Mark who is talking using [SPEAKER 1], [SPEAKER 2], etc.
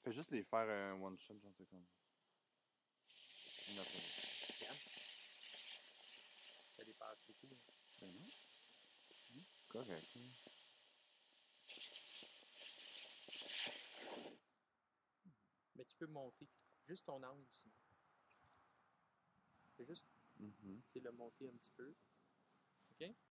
[SPEAKER 1] Fais juste les faire one shot, genre, c'est comme. Une après l'autre.
[SPEAKER 2] Regarde. Ça dépasse beaucoup.
[SPEAKER 1] Ben non. Correct. Hein.
[SPEAKER 2] Mais tu peux monter. Juste ton angle ici. C'est juste,
[SPEAKER 1] Mhm.
[SPEAKER 2] tu sais, le monter un petit peu. OK?